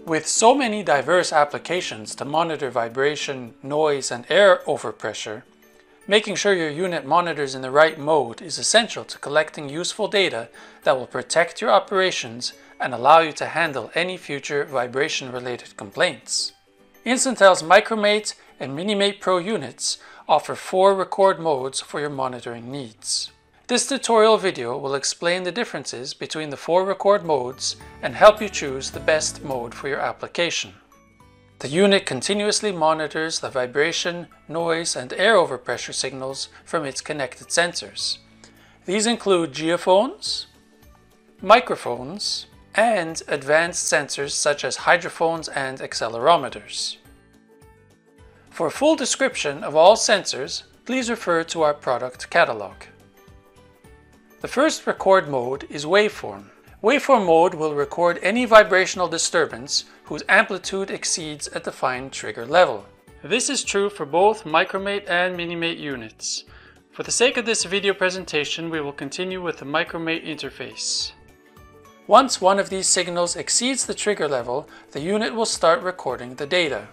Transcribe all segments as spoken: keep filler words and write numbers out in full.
With so many diverse applications to monitor vibration, noise, and air overpressure, making sure your unit monitors in the right mode is essential to collecting useful data that will protect your operations and allow you to handle any future vibration-related complaints. Instantel's Micromate and Minimate Pro units offer four record modes for your monitoring needs. This tutorial video will explain the differences between the four record modes and help you choose the best mode for your application. The unit continuously monitors the vibration, noise, and air overpressure signals from its connected sensors. These include geophones, microphones, and advanced sensors such as hydrophones and accelerometers. For a full description of all sensors, please refer to our product catalog. The first record mode is waveform. Waveform mode will record any vibrational disturbance whose amplitude exceeds a defined trigger level. This is true for both Micromate and Minimate units. For the sake of this video presentation, we will continue with the Micromate interface. Once one of these signals exceeds the trigger level, the unit will start recording the data.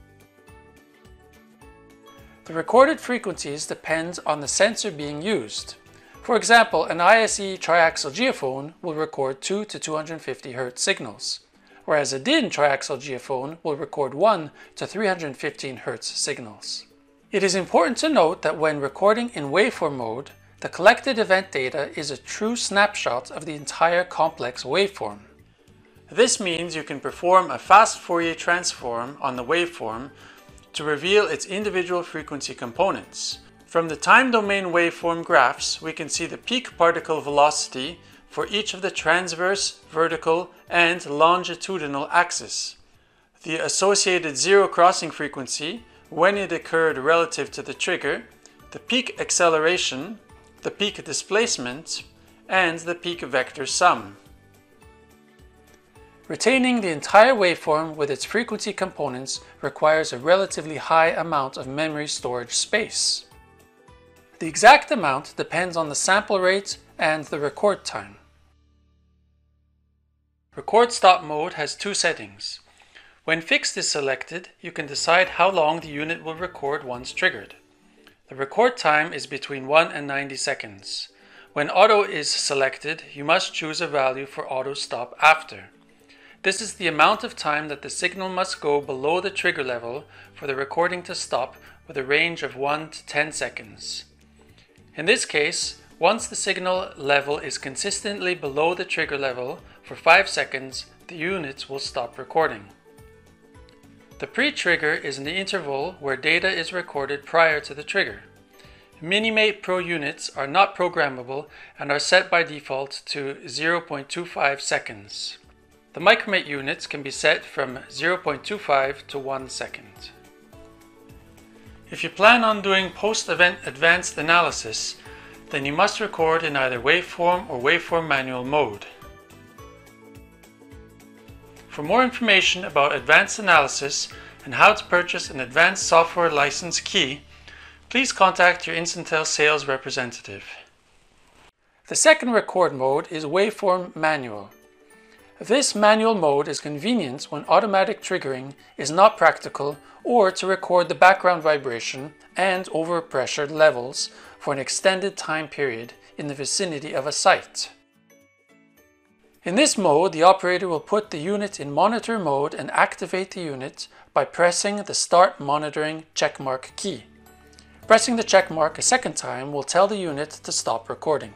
The recorded frequencies depend on the sensor being used. For example, an I S E triaxial geophone will record two to two hundred fifty hertz signals, whereas a D I N triaxial geophone will record one to three hundred fifteen hertz signals. It is important to note that when recording in waveform mode, the collected event data is a true snapshot of the entire complex waveform. This means you can perform a fast Fourier transform on the waveform to reveal its individual frequency components. From the time domain waveform graphs, we can see the peak particle velocity for each of the transverse, vertical, and longitudinal axes, the associated zero crossing frequency when it occurred relative to the trigger, the peak acceleration, the peak displacement, and the peak vector sum. Retaining the entire waveform with its frequency components requires a relatively high amount of memory storage space. The exact amount depends on the sample rate and the record time. Record stop mode has two settings. When fixed is selected, you can decide how long the unit will record once triggered. The record time is between one and ninety seconds. When auto is selected, you must choose a value for auto stop after. This is the amount of time that the signal must go below the trigger level for the recording to stop, with a range of one to ten seconds. In this case, once the signal level is consistently below the trigger level for five seconds, the unit will stop recording. The pre-trigger is in the interval where data is recorded prior to the trigger. Minimate Pro units are not programmable and are set by default to zero point two five seconds. The Micromate units can be set from zero point two five to one second. If you plan on doing post-event advanced analysis, then you must record in either waveform or waveform manual mode. For more information about advanced analysis and how to purchase an advanced software license key, please contact your Instantel sales representative. The second record mode is waveform manual. This manual mode is convenient when automatic triggering is not practical or to record the background vibration and overpressure levels for an extended time period in the vicinity of a site. In this mode, the operator will put the unit in monitor mode and activate the unit by pressing the Start Monitoring checkmark key. Pressing the checkmark a second time will tell the unit to stop recording.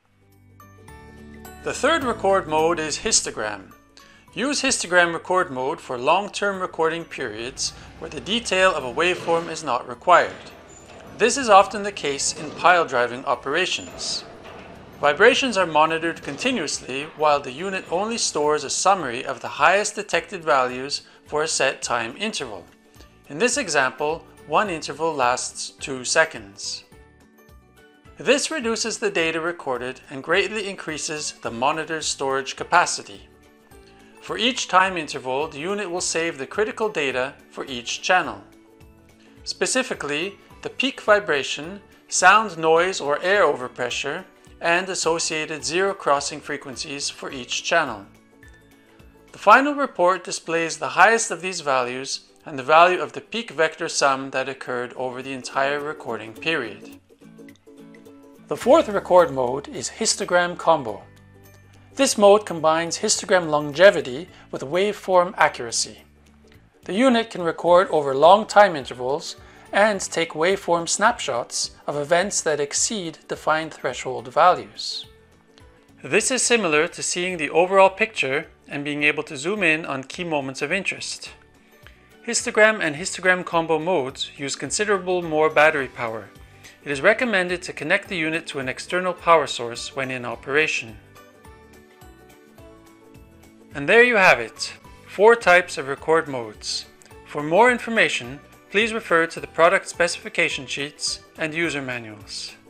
The third record mode is histogram. Use histogram record mode for long-term recording periods where the detail of a waveform is not required. This is often the case in pile driving operations. Vibrations are monitored continuously while the unit only stores a summary of the highest detected values for a set time interval. In this example, one interval lasts two seconds. This reduces the data recorded and greatly increases the monitor's storage capacity. For each time interval, the unit will save the critical data for each channel. Specifically, the peak vibration, sound, noise, or air overpressure, and associated zero crossing frequencies for each channel. The final report displays the highest of these values and the value of the peak vector sum that occurred over the entire recording period. The fourth record mode is histogram combo. This mode combines histogram longevity with waveform accuracy. The unit can record over long time intervals and take waveform snapshots of events that exceed defined threshold values. This is similar to seeing the overall picture and being able to zoom in on key moments of interest. Histogram and histogram combo modes use considerable more battery power. It is recommended to connect the unit to an external power source when in operation. And there you have it, four types of record modes. For more information, please refer to the product specification sheets and user manuals.